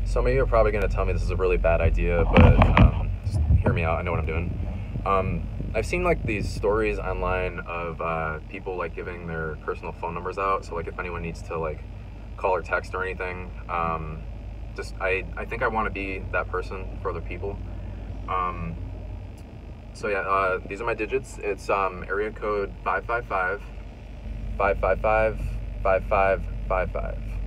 Some of you are probably going to tell me this is a really bad idea, but just hear me out. I know what I'm doing. I've seen like these stories online of people like giving their personal phone numbers out. So like if anyone needs to like call or text or anything, I think I want to be that person for other people. Um, these are my digits. It's area code 555 555 5555.